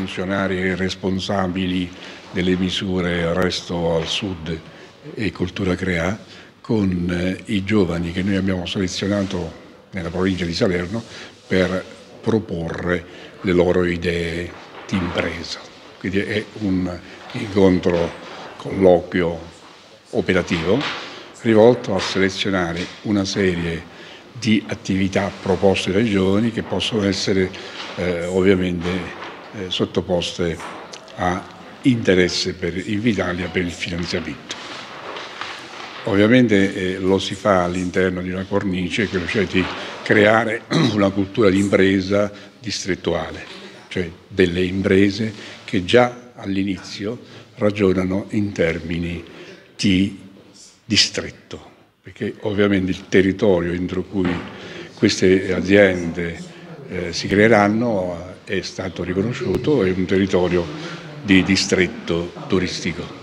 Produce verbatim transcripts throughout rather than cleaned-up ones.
funzionari responsabili delle misure Resto al Sud e Cultura Crea, con eh, i giovani che noi abbiamo selezionato nella provincia di Salerno per proporre le loro idee di impresa. Quindi è un incontro, colloquio operativo rivolto a selezionare una serie di attività proposte dai giovani che possono essere eh, ovviamente eh, sottoposte a interesse per Invitalia per il finanziamento. Ovviamente eh, lo si fa all'interno di una cornice, quello cioè di creare una cultura di impresa distrettuale, cioè delle imprese che già all'inizio ragionano in termini di distretto, perché ovviamente il territorio entro cui queste aziende eh, si creeranno è stato riconosciuto, è un territorio di distretto turistico.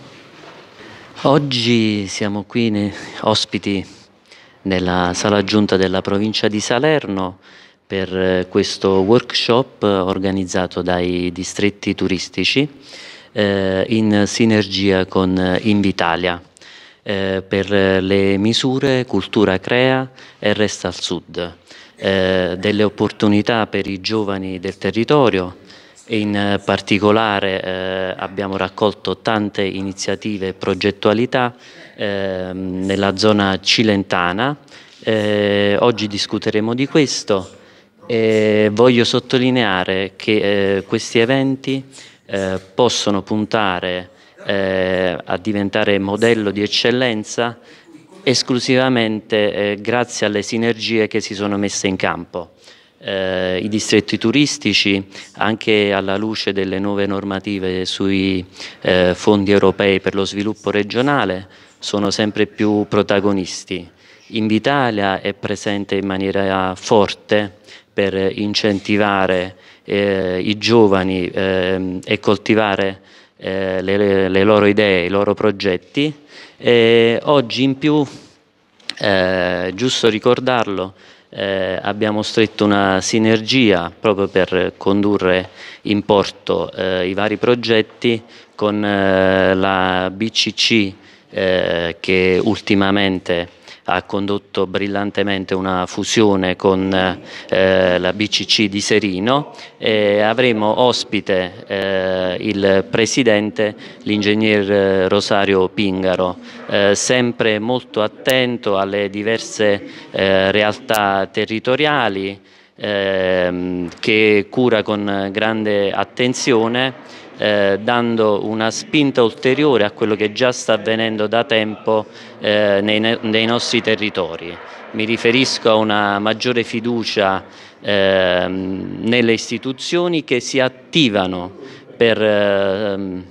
Oggi siamo qui ne, ospiti nella sala giunta della provincia di Salerno per eh, questo workshop organizzato dai distretti turistici eh, in sinergia con Invitalia. Eh, per le misure Cultura Crea e Resta al Sud, eh, delle opportunità per i giovani del territorio e in particolare eh, abbiamo raccolto tante iniziative e progettualità eh, nella zona cilentana. Eh, oggi discuteremo di questo e voglio sottolineare che eh, questi eventi eh, possono puntare Eh, a diventare modello di eccellenza esclusivamente eh, grazie alle sinergie che si sono messe in campo. Eh, I distretti turistici, anche alla luce delle nuove normative sui eh, fondi europei per lo sviluppo regionale, sono sempre più protagonisti. Invitalia è presente in maniera forte per incentivare eh, i giovani eh, e coltivare Eh, le, le loro idee, i loro progetti. E oggi in più, eh, giusto ricordarlo, eh, abbiamo stretto una sinergia proprio per condurre in porto eh, i vari progetti con eh, la B C C eh, che ultimamente ha condotto brillantemente una fusione con eh, la B C C di Serino e avremo ospite eh, il presidente, l'ingegner Rosario Pingaro, eh, sempre molto attento alle diverse eh, realtà territoriali, eh, che cura con grande attenzione, Eh, dando una spinta ulteriore a quello che già sta avvenendo da tempo eh, nei, nei nostri territori. Mi riferisco a una maggiore fiducia eh, nelle istituzioni che si attivano per eh,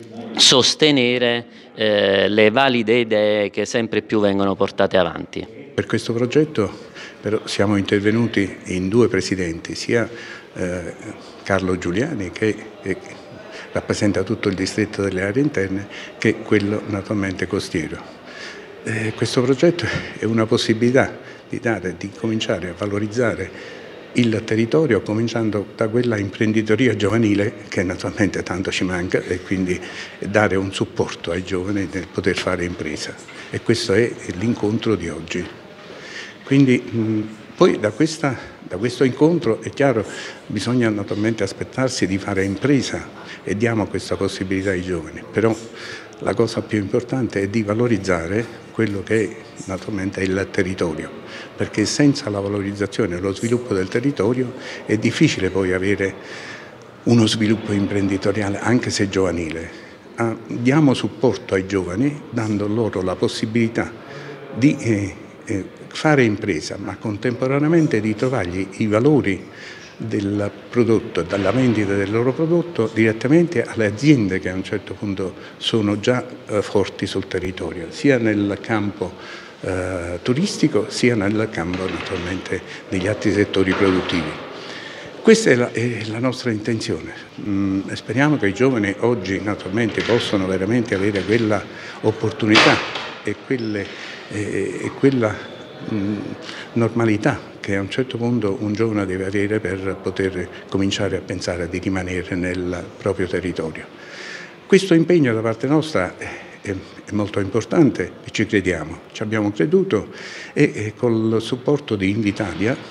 sostenere eh, le valide idee che sempre più vengono portate avanti. Per questo progetto però siamo intervenuti in due presidenti, sia eh, Carlo Giuliani che è, rappresenta tutto il distretto delle aree interne, che quello naturalmente costiero. Eh, questo progetto è una possibilità di, dare, di cominciare a valorizzare il territorio, cominciando da quella imprenditoria giovanile che naturalmente tanto ci manca, e quindi dare un supporto ai giovani nel poter fare impresa. E questo è l'incontro di oggi. Quindi mh, poi da, questa, da questo incontro è chiaro, bisogna naturalmente aspettarsi di fare impresa e diamo questa possibilità ai giovani, però la cosa più importante è di valorizzare quello che è, naturalmente è il territorio, perché senza la valorizzazione e lo sviluppo del territorio è difficile poi avere uno sviluppo imprenditoriale, anche se giovanile. Ah, diamo supporto ai giovani dando loro la possibilità di eh, eh, fare impresa, ma contemporaneamente di trovargli i valori del prodotto, dalla vendita del loro prodotto direttamente alle aziende che a un certo punto sono già eh, forti sul territorio, sia nel campo eh, turistico sia nel campo naturalmente degli altri settori produttivi. Questa è la, è la nostra intenzione. Mm, speriamo che i giovani oggi naturalmente possano veramente avere quella opportunità e, quelle, eh, e quella mh, normalità che a un certo punto un giovane deve avere per poter cominciare a pensare di rimanere nel proprio territorio. Questo impegno da parte nostra è, è molto importante e ci crediamo, ci abbiamo creduto e, e col supporto di Invitalia,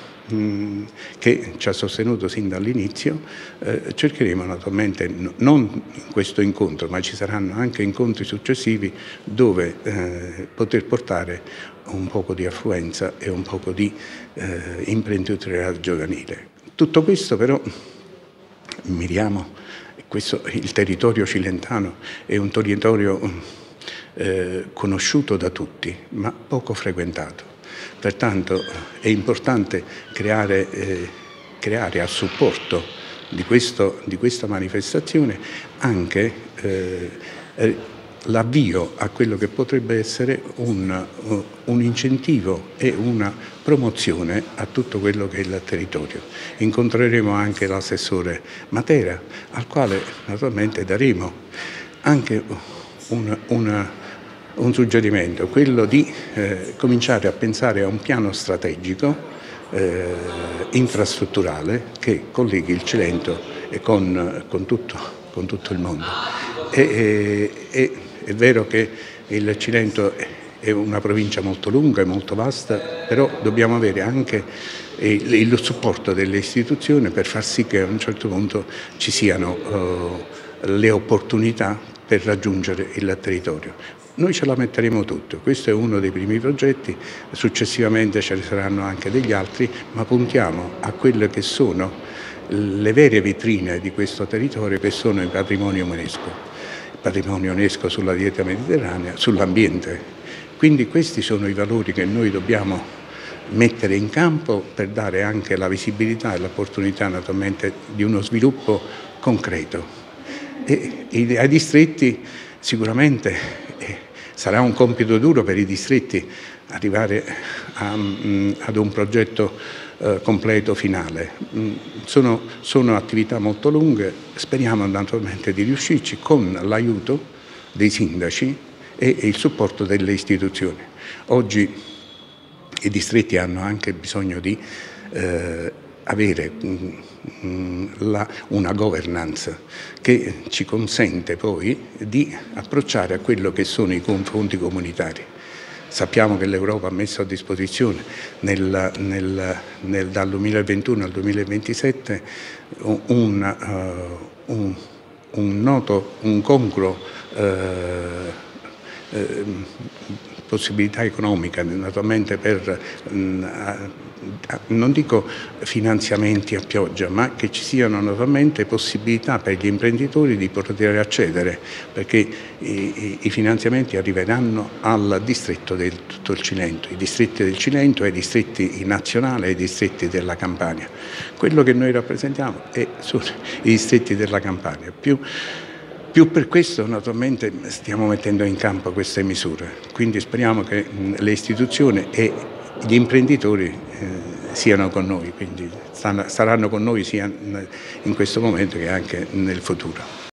che ci ha sostenuto sin dall'inizio, eh, cercheremo naturalmente, non in questo incontro, ma ci saranno anche incontri successivi dove eh, poter portare un poco di affluenza e un poco di eh, imprenditorialità giovanile. Tutto questo però miriamo, questo, il territorio cilentano è un territorio eh, conosciuto da tutti, ma poco frequentato. Pertanto è importante creare, eh, creare a supporto di, questo, di questa manifestazione anche eh, l'avvio a quello che potrebbe essere un, un incentivo e una promozione a tutto quello che è il territorio. Incontreremo anche l'assessore Matera, al quale naturalmente daremo anche una, una un suggerimento, quello di eh, cominciare a pensare a un piano strategico eh, infrastrutturale che colleghi il Cilento e con, con, tutto, con tutto il mondo. E, e, e, è vero che il Cilento è una provincia molto lunga e molto vasta, però dobbiamo avere anche il, il supporto delle istituzioni per far sì che a un certo punto ci siano eh, le opportunità per raggiungere il territorio. Noi ce la metteremo tutto, questo è uno dei primi progetti, successivamente ce ne saranno anche degli altri, ma puntiamo a quelle che sono le vere vetrine di questo territorio, che sono il patrimonio UNESCO, il patrimonio UNESCO sulla dieta mediterranea, sull'ambiente. Quindi questi sono i valori che noi dobbiamo mettere in campo per dare anche la visibilità e l'opportunità naturalmente di uno sviluppo concreto. E ai distretti sicuramente sarà un compito duro per i distretti arrivare a, mh, ad un progetto eh, completo, finale. Mh, sono, sono attività molto lunghe, speriamo naturalmente di riuscirci con l'aiuto dei sindaci e, e il supporto delle istituzioni. Oggi i distretti hanno anche bisogno di eh, avere mh, la, una governance che ci consente poi di approcciare a quello che sono i confronti comunitari. Sappiamo che l'Europa ha messo a disposizione nel, nel, nel, dal duemilaventuno al duemilaventisette un, uh, un, un noto, un congruo uh, uh, possibilità economica naturalmente per mh, non dico finanziamenti a pioggia, ma che ci siano naturalmente possibilità per gli imprenditori di poter accedere, perché i, i finanziamenti arriveranno al distretto del tutto il Cilento, i distretti del Cilento, ai distretti nazionali e ai distretti della Campania. Quello che noi rappresentiamo è, sono i distretti della Campania. Più, Più per questo naturalmente stiamo mettendo in campo queste misure, quindi speriamo che le istituzioni e gli imprenditori eh, siano con noi, quindi stanno, saranno con noi sia in questo momento che anche nel futuro.